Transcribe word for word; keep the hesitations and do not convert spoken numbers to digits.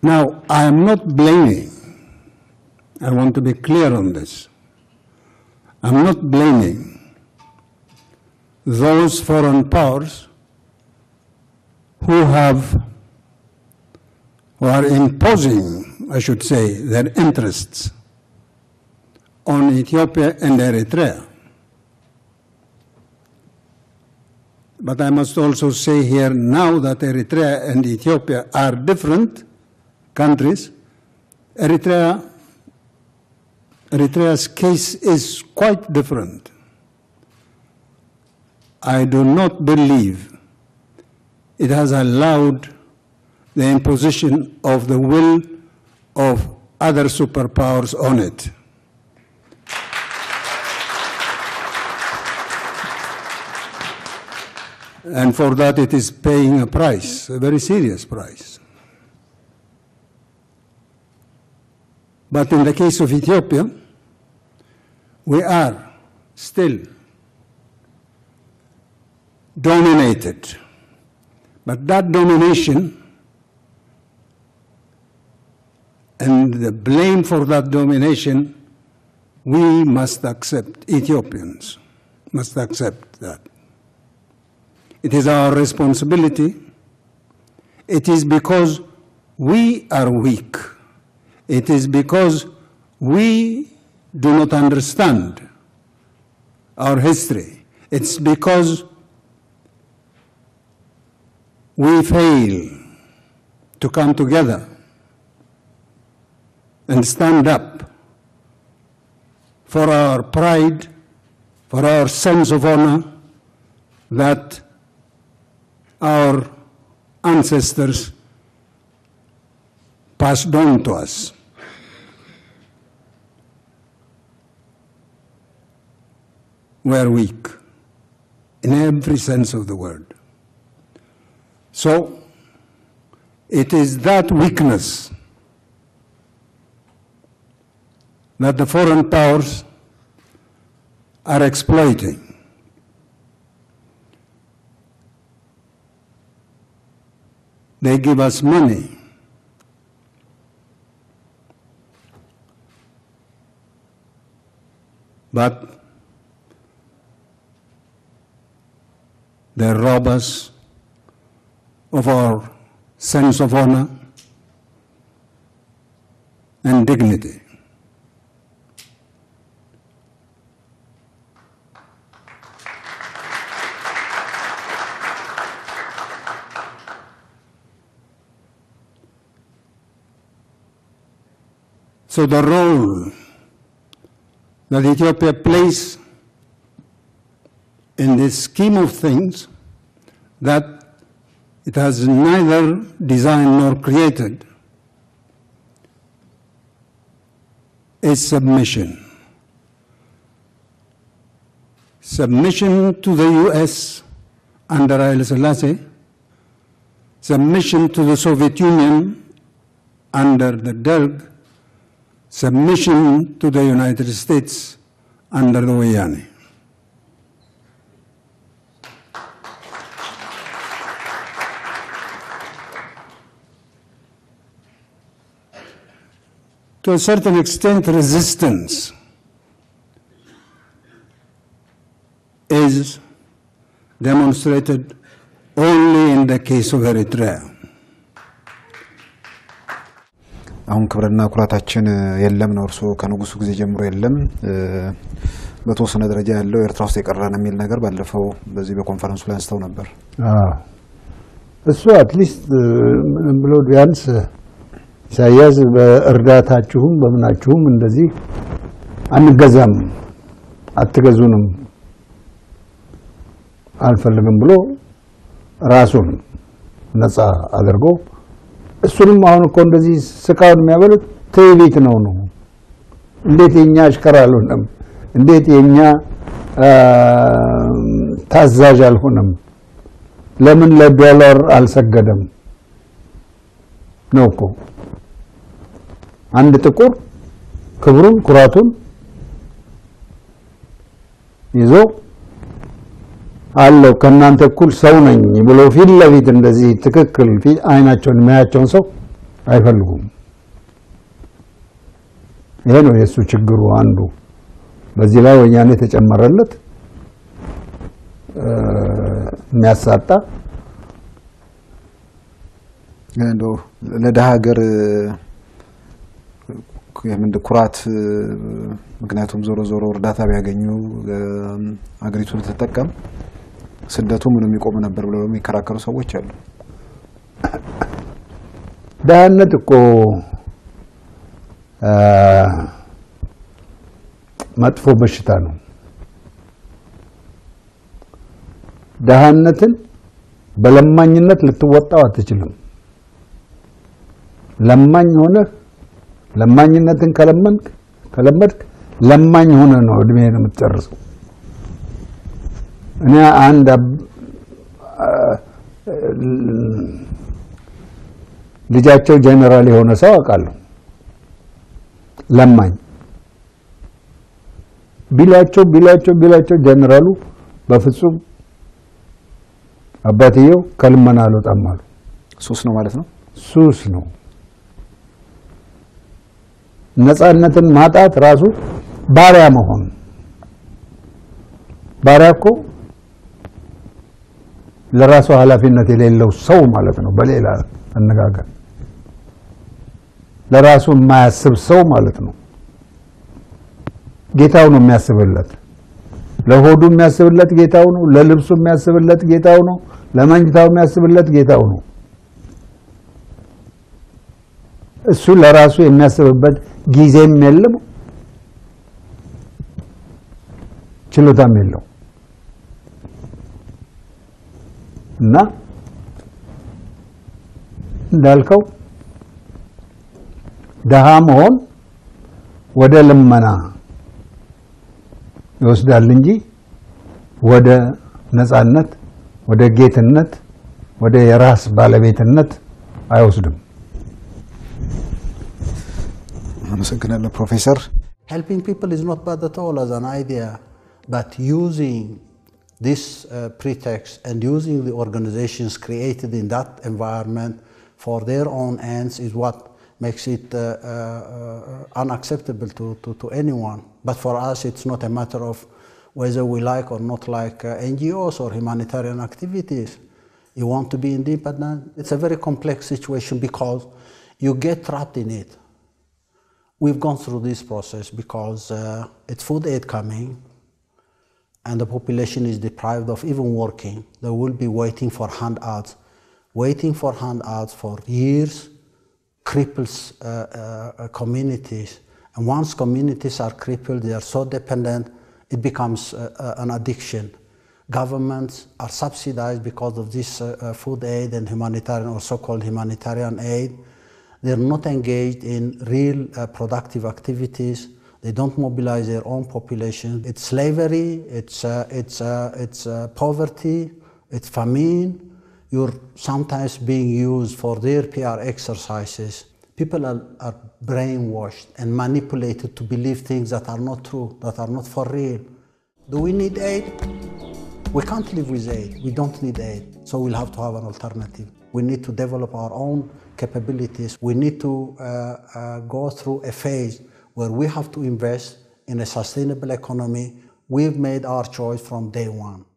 Now, I am not blaming, I want to be clear on this, I'm not blaming those foreign powers who have, who are imposing, I should say, their interests on Ethiopia and Eritrea. But I must also say here now that Eritrea and Ethiopia are different countries. Eritrea, Eritrea's case is quite different. I do not believe it has allowed the imposition of the will of other superpowers on it. And for that it is paying a price, a very serious price. But in the case of Ethiopia, we are still dominated. But that domination and the blame for that domination, we must accept, Ethiopians must accept that. It is our responsibility. It is because we are weak. It is because we do not understand our history. It's because we fail to come together and stand up for our pride, for our sense of honor that our ancestors passed on to us. We are weak in every sense of the word. So it is that weakness that the foreign powers are exploiting. They give us money. But they rob us of our sense of honor and dignity. So the role that Ethiopia plays in this scheme of things that it has neither designed nor created is submission. Submission to the U S under Haile Selassie, submission to the Soviet Union under the Derg, submission to the United States under the Wayani. To a certain extent, resistance is demonstrated only in the case of Eritrea. አሁን ክብርና ኩራታችን የለም ነው እርሱ ከንጉሱ ጊዜ ጀምሮ የለም በተወሰነ ደረጃ ያለው ኤርትራ ውስጥ የቀረና የሚል ነገር ባለፈው በዚህ በኮንፈረንሱ ላይ አንስተው ነበር አዎ እሱ አትሊስት ብሎ ቢያንስ ኢሳያስ በእርዳታችሁም በመናችሁም እንደዚህ አንገዛም አትገዙንም አልፈልግም ብሎ ራሱን ነፃ አድርጎ እሱንም አሁን እኮ እንደዚህ ስቃውን የሚያበሉት ትዕቢት ነው ነው እንዴት የኛ አሽከራ አልሆነም እንዴት የኛ ታዛዥ አልሆነም ለምን ለዶላር አልሰገደም ነው እኮ አንድ ጥቁር ክብሩን ኩራቱን ይዞ አለው ከናንተ እኩል ሰው ነኝ ብሎ ፊት ለፊት እንደዚህ ትክክል ፊት አይናቸውን የሚያያቸውን ሰው አይፈልጉም። ይሄ ነው የሱ ችግሩ አንዱ። በዚህ ላይ ወያኔ ተጨመረለት የሚያሳጣ እንደው ለደሃ ሀገር የምንድ ኩራት ምክንያቱም ዞሮ ዞሮ እርዳታ ቢያገኙ አገሪቱን ተጠቀም ስደቱ ምንም ይቆም ነበር ብለው የሚከራከሩ ሰዎች አሉ። ደህነት እኮ መጥፎ በሽታ ነው። ደህነትን በለማኝነት ልትወጣው አትችልም። ለማኝ ሆነ ለማኝነትን ከለመንክ ከለመድክ ለማኝ ሆነ ነው እድሜህን የምትጨርሰው። እኔ አንድ ልጃቸው ጀነራል የሆነ ሰው አውቃለሁ። ለማኝ ቢላቸው ቢላቸው ቢላቸው ጀነራሉ በፍጹም አባትየው ከልመና አልወጣም አሉ። ሱስ ነው ማለት ነው። ሱስ ነው። ነፃነትን ማጣት ራሱ ባሪያ መሆን። ባሪያ እኮ ለራሱ ኃላፊነት የሌለው ሰው ማለት ነው። በሌላ አነጋገር ለራሱ የማያስብ ሰው ማለት ነው። ጌታው ነው የሚያስብለት። ለሆዱ የሚያስብለት ጌታው ነው። ለልብሱ የሚያስብለት ጌታው ነው። ለመኝታው የሚያስብለት ጌታው ነው። እሱ ለራሱ የሚያስብበት ጊዜም የለም ችሎታም የለው እና እንዳልከው ደሃ መሆን ወደ ልመና ይወስዳል እንጂ ወደ ነፃነት ወደ ጌትነት ወደ የራስ ባለቤትነት አይወስድም። አመሰግናለሁ ፕሮፌሰር። Helping people is not bad at all as an idea, but using this uh, pretext and using the organizations created in that environment for their own ends is what makes it uh, uh, unacceptable to, to, to anyone. But for us, it's not a matter of whether we like or not like uh, N G Os or humanitarian activities. You want to be independent. It's a very complex situation because you get trapped in it. We've gone through this process because uh, it's food aid coming and the population is deprived of even working. They will be waiting for handouts. Waiting for handouts for years cripples uh, uh, communities. And once communities are crippled, they are so dependent, it becomes uh, uh, an addiction. Governments are subsidized because of this uh, uh, food aid and humanitarian or so-called humanitarian aid. They're not engaged in real uh, productive activities. They don't mobilize their own population. It's slavery, it's, uh, it's, uh, it's uh, poverty, it's famine. You're sometimes being used for their P R exercises. People are, are brainwashed and manipulated to believe things that are not true, that are not for real. Do we need aid? We can't live with aid. We don't need aid. So we'll have to have an alternative. We need to develop our own capabilities. We need to uh, uh, go through a phase where we have to invest in a sustainable economy. We've made our choice from day one.